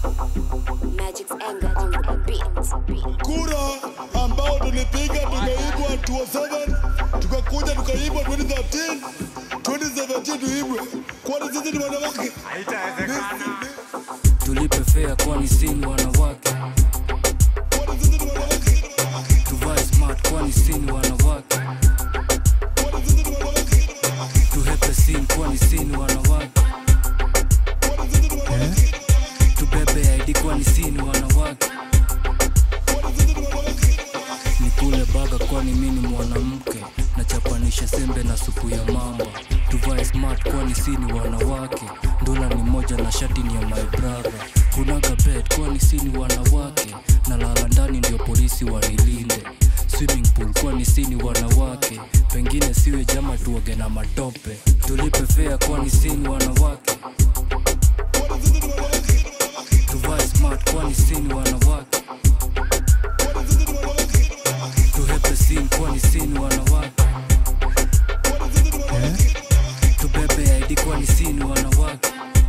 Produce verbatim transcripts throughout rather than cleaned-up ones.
Magix Enga on the beat. Kura ambao tulipiga tumeibwa two oh seven, tukakuja tukaibwa twenty thirteen, twenty seventeen tuibwe. Kwani sisi ni wanawake? Haitawezekana. Tulipe fare kwani sisi ni wanawake. Kwani sisi ni wanawake? Tuvae smart kwani sisi ni wanawake. Kwani sisi ni wanawake? Tuhepe scene kwani sisi ni wanawake. Kwani sisi ni wanawake? Tubebe I D kwani sisi ni wanawake. Kwani sisi ni wanawake? Nikule baga kwani mimi ni mwanamke. Nachapanisha sembe na supu ya mamba. Tuvae smart kwani sisi ni wanawake. Dola ni moja na shati ni ya my brother. Kunaga bed kwani sisi ni wanawake. Na lala ndani ndio polisi wanilinde. Swimming pool kwani sisi ni wanawake. Pengine siwe jama tuoge na matope. Tulipe fare kwani sisi ni wanawake. Kwani sisi ni wanawake? Tuvae smart kwani sisi ni wanawake. Kwani sisi ni wanawake? Tuhepe scene kwani sisi ni wanawake. Kwani sisi ni wanawake? Tubebe I D kwani sisi ni wanawake.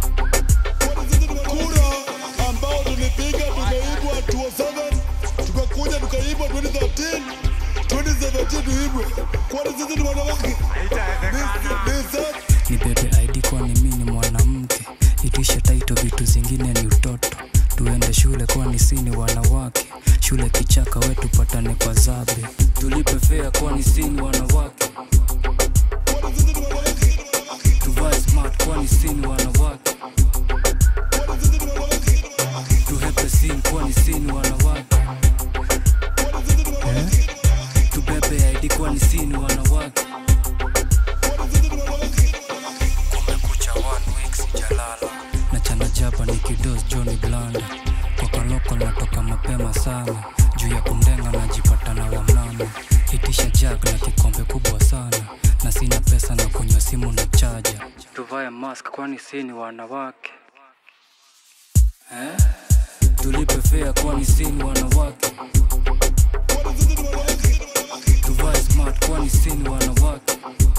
Kura ambao tulipiga tumeibwa two oh seven, tukakuja tukaibwa twenty thirteen, twenty seventeen tuibwe. Kwani sisi ni wanawake? Haitawezekana. Ni bebe I D kwani mimi ni mwanamke. Itisha taito vitu zingine ni utoto. Tuende shule kwani sisi ni wanawake. Shule kichaka wetu patane kwa zabe. Tulipe fare kwani sisi ni wanawake. Kwani sisi ni wanawake? Tuvae smart kwani sisi ni wanawake. Kwani sisi ni wanawake? Tuhepe scene kwani sisi ni wanawake. Kwani sisi ni wanawake? Tubebe I D kwani sisi ni wanawake. Kwani sisi ni wanawake? Kumekucha one week sijalala. Na chana jaba ni kidos Johnny Blanda. Kwa kaloko natoka mapema sana. Juu ya kundenga najipata na wamama. Itisha jag na kikombe kubwa sana. Na sina pesa na kunywa simu na chaja. Tuvae mask kwani sisi ni wanawake. Eh? Tulipe fare kwani sisi ni wanawake. Kwani sisi ni wanawake? Tuvae smart kwani sisi ni wanawake.